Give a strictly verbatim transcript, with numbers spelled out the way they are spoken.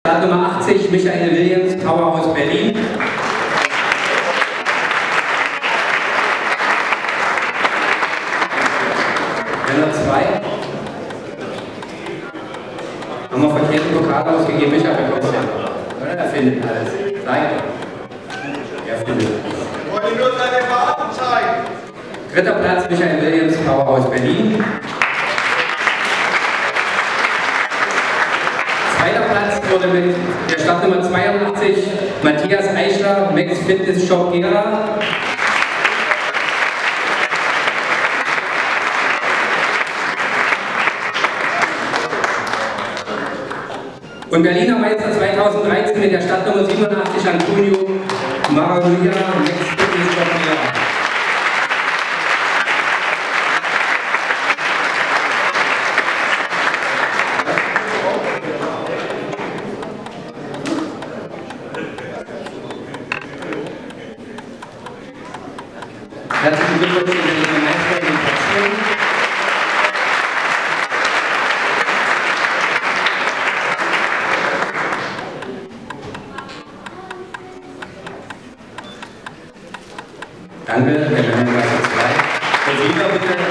Nummer achtzig, Michael Williams, Powerhouse Berlin. Nummer zwei. Haben wir verkehrten Pokal ausgegeben, Michael bekommt es ja. Oder? Er findet alles. Zeig. Er findet alles. Wollte nur seine Farben zeigen. Dritter Platz, Michael Williams, Powerhouse Berlin. Zweiter Platz wurde mit der Startnummer zweiundachtzig Matthias Eichler, Max Fitness Shop Gera. Und Berliner Meister zweitausenddreizehn mit der Startnummer siebenundachtzig Antonio Maravilha, Max Fitness Shop Gera. Herzlichen Glückwunsch zu den Meister in den Platzierungen. Danke, Herr Meister zwei. Der Sieger bitte.